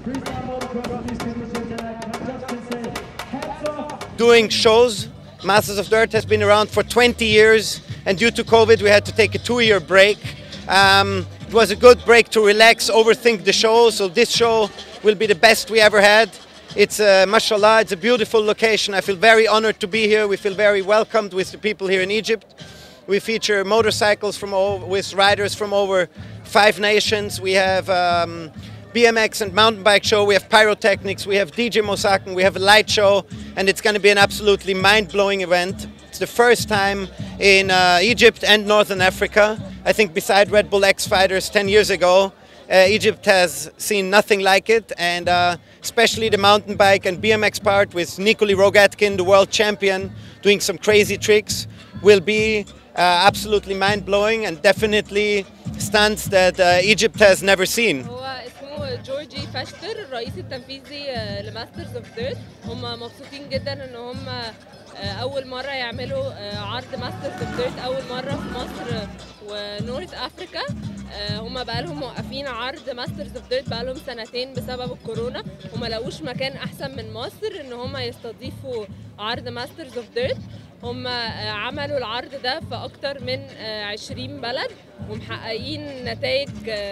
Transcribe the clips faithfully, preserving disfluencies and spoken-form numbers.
Doing shows. Masters of Dirt has been around for twenty years, and due to COVID we had to take a two-year break. Um, it was a good break to relax, overthink the show, so this show will be the best we ever had. It's uh, mashallah, it's a beautiful location. I feel very honored to be here. We feel very welcomed with the people here in Egypt. We feature motorcycles from over, with riders from over five nations. We have um, B M X and mountain bike show. We have pyrotechnics. We have D J Mosaken. We have a light show, and it's going to be an absolutely mind-blowing event. It's the first time in uh, Egypt and Northern Africa. I think beside Red Bull X Fighters ten years ago, uh, Egypt has seen nothing like it, and uh, especially the mountain bike and B M X part with Nikoli Rogatkin, the world champion, doing some crazy tricks, will be uh, absolutely mind-blowing and definitely stunts that uh, Egypt has never seen. جورجي فاشتر الرئيس التنفيذي لماسترز اوف ديرت. هم مبسوطين جدا ان هم اول مره يعملوا عرض ماسترز اوف ديرت، اول مره في مصر ونورث افريكا. هم بقالهم موقفين عرض ماسترز اوف ديرت بقالهم سنتين بسبب الكورونا، وما لقوش مكان احسن من مصر ان هم يستضيفوا عرض ماسترز اوف ديرت. هم عملوا العرض ده في اكتر من عشرين بلد ومحققين نتائج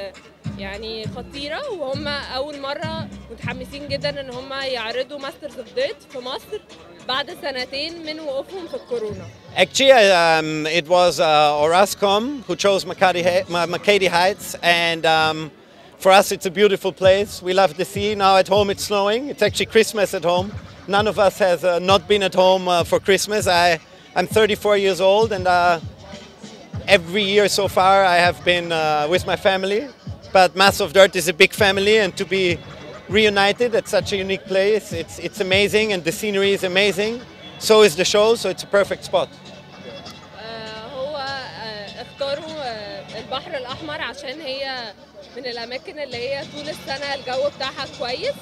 يعني خطيرة، وهم أول مرة متحمسين جدا إن هم يعرضوا ماسترز اوف ديرت في مصر بعد سنتين من وقوفهم في الكورونا. Actually, um, it was uh, Orascom who chose Makati, Makati Heights, and um, for us it's a beautiful place. We love the sea. Now at home it's snowing. It's actually Christmas at home. None of us has uh, not been at home uh, for Christmas. I, I'm thirty-four years old, and uh, every year so far I have been uh, with my family. But Masters of Dirt is a big family, and to be reunited at such a unique place, it's, it's amazing, and the scenery is amazing. So is the show, so it's a perfect spot. هو اختاروا البحر الأحمر عشان هي من الأماكن اللي هي طول السنة الجو بتاعها كويس،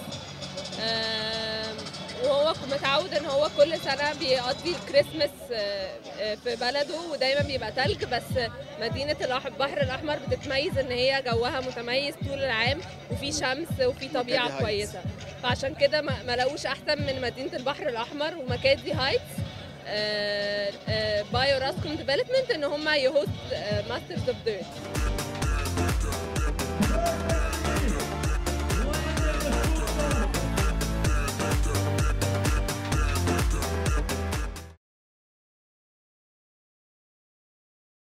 وهو متعود ان هو كل سنه بيقضي الكريسماس في بلده ودايما بيبقى تلج، بس مدينه البحر الاحمر بتتميز ان هي جوها متميز طول العام وفي شمس وفي طبيعه كويسه، فعشان كده ما لقوش احسن من مدينه البحر الاحمر ومكادي هايتس باي اوراسكوم ديفلوبمنت ان هم يهوست ماسترز اوف ديرت.